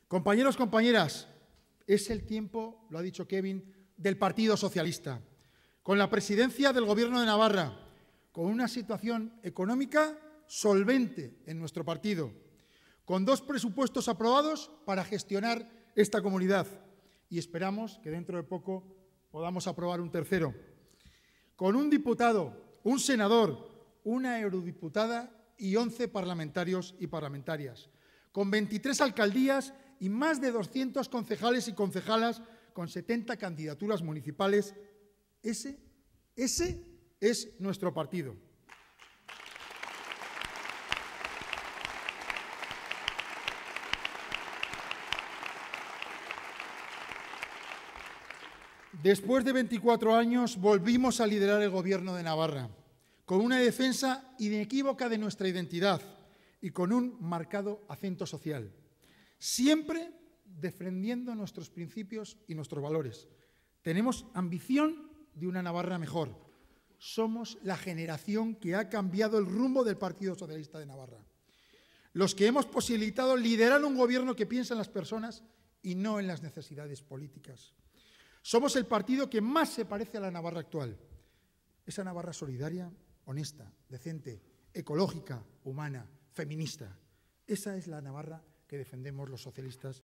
Compañeros, compañeras, es el tiempo, lo ha dicho Kevin, del Partido Socialista. Con la presidencia del Gobierno de Navarra, con una situación económica solvente en nuestro partido, con 2 presupuestos aprobados para gestionar esta comunidad y esperamos que dentro de poco podamos aprobar un tercero, con un diputado, un senador, una eurodiputada y 11 parlamentarios y parlamentarias, con 23 alcaldías y más de 200 concejales y concejalas con 70 candidaturas municipales. Ese es nuestro partido. Después de 24 años volvimos a liderar el Gobierno de Navarra, con una defensa inequívoca de nuestra identidad y con un marcado acento social, siempre defendiendo nuestros principios y nuestros valores. Tenemos ambición de una Navarra mejor. Somos la generación que ha cambiado el rumbo del Partido Socialista de Navarra. Los que hemos posibilitado liderar un gobierno que piensa en las personas y no en las necesidades políticas. Somos el partido que más se parece a la Navarra actual. Esa Navarra solidaria, honesta, decente, ecológica, humana, feminista. Esa es la Navarra que defendemos los socialistas